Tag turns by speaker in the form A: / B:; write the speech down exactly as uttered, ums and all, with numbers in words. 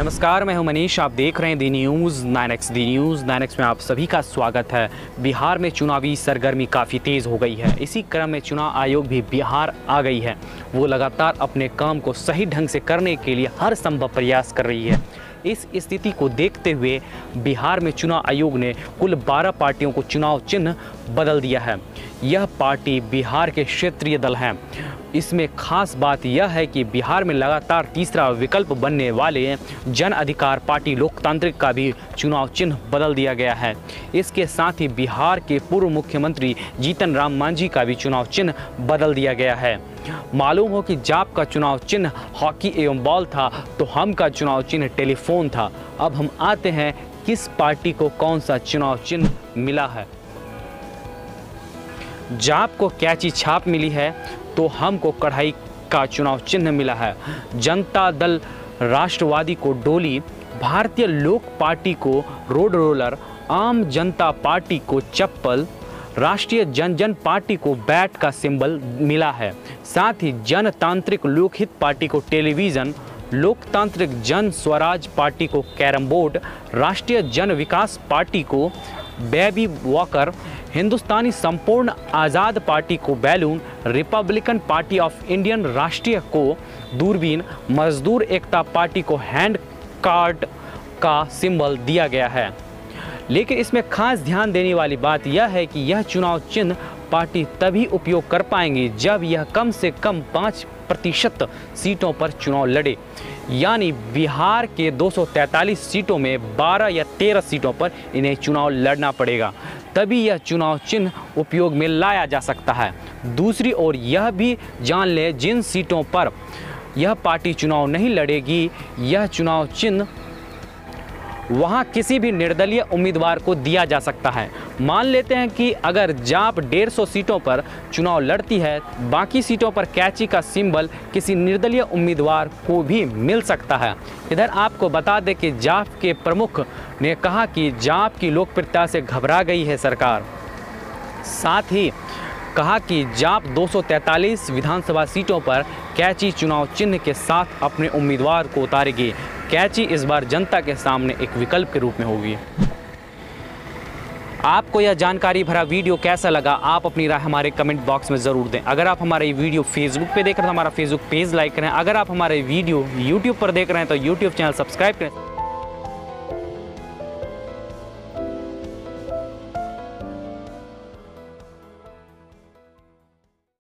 A: नमस्कार, मैं हूं मनीष। आप देख रहे हैं the news nine X. The news nine X में आप सभी का स्वागत है। बिहार में चुनावी सरगर्मी काफ़ी तेज़ हो गई है। इसी क्रम में चुनाव आयोग भी बिहार आ गई है। वो लगातार अपने काम को सही ढंग से करने के लिए हर संभव प्रयास कर रही है। इस स्थिति को देखते हुए बिहार में चुनाव आयोग ने कुल बारह पार्टियों को चुनाव चिन्ह बदल दिया है। यह पार्टी बिहार के क्षेत्रीय दल हैं। इसमें खास बात यह है कि बिहार में लगातार तीसरा विकल्प बनने वाले जन अधिकार पार्टी लोकतांत्रिक का भी चुनाव चिन्ह बदल दिया गया है। इसके साथ ही बिहार के पूर्व मुख्यमंत्री जीतन राम मांझी का भी चुनाव चिन्ह बदल दिया गया है। मालूम हो कि जाप का चुनाव चिन्ह हॉकी एवं बॉल था, तो हम का चुनाव चिन्ह टेलीफोन था। अब हम आते हैं किस पार्टी को कौन सा चुनाव चिन्ह मिला है। जाप को कैची छाप मिली है, तो हमको कढ़ाई का चुनाव चिन्ह मिला है। जनता दल राष्ट्रवादी को डोली, भारतीय लोक पार्टी को रोड रोलर, आम जनता पार्टी को चप्पल, राष्ट्रीय जन जन पार्टी को बैट का सिंबल मिला है। साथ ही जनतांत्रिक लोकहित पार्टी को टेलीविज़न, लोकतांत्रिक जन स्वराज पार्टी को carrom board, Rashtriya Jan Vikas Party को baby walker, Hindustani Sampoorna Azad Party को balloon, Republican Party of Indian Rashtriya को दूरबीन, मजदूर एकता पार्टी को हैंड कार्ड का सिंबल दिया गया है। लेकिन इसमें खास ध्यान देने वाली बात यह है कि यह चुनाव चिन्ह पार्टी तभी उपयोग कर पाएंगी जब यह कम से कम पाँच प्रतिशत सीटों पर चुनाव लड़े। यानी बिहार के दो सौ तैंतालीस सीटों में बारह या तेरह सीटों पर इन्हें चुनाव लड़ना पड़ेगा, तभी यह चुनाव चिन्ह उपयोग में लाया जा सकता है। दूसरी ओर यह भी जान लें, जिन सीटों पर यह पार्टी चुनाव नहीं लड़ेगी, यह चुनाव चिन्ह वहां किसी भी निर्दलीय उम्मीदवार को दिया जा सकता है। मान लेते हैं कि अगर जाप डेढ़ सौ सीटों पर चुनाव लड़ती है, बाकी सीटों पर कैची का सिंबल किसी निर्दलीय उम्मीदवार को भी मिल सकता है। इधर आपको बता दें कि जाप के प्रमुख ने कहा कि जाप की लोकप्रियता से घबरा गई है सरकार। साथ ही कहा कि जाप दो सौ तैंतालीस विधानसभा सीटों पर कैची चुनाव चिन्ह के साथ अपने उम्मीदवार को उतारेगी। कैची इस बार जनता के सामने एक विकल्प के रूप में होगी। आपको यह जानकारी भरा वीडियो कैसा लगा, आप अपनी राय हमारे कमेंट बॉक्स में ज़रूर दें। अगर आप हमारे वीडियो फेसबुक पे देख रहे हैं तो हमारा फेसबुक पेज लाइक करें। अगर आप हमारे वीडियो यूट्यूब पर देख रहे हैं तो यूट्यूब चैनल सब्सक्राइब करें।